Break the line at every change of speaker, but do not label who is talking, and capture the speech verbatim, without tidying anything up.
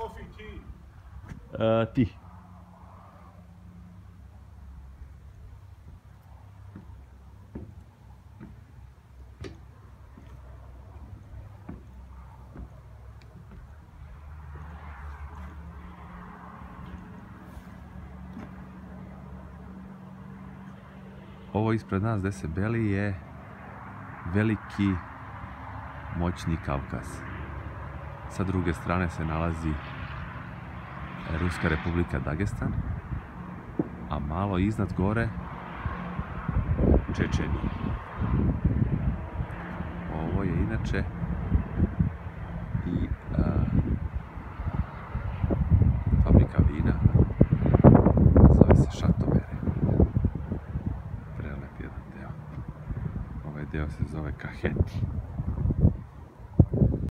coffee, tea?
Uh, tea. Ovo ispred nas gdje se beli je veliki moćni Kavkaz. Sa druge strane se nalazi Ruska Republika Dagestan, a malo iznad gore Čečenija. Ovo je inače i a, fabrika vina, zove se Šatomere. Prelep jedan deo. Ovaj deo se zove Kaheti.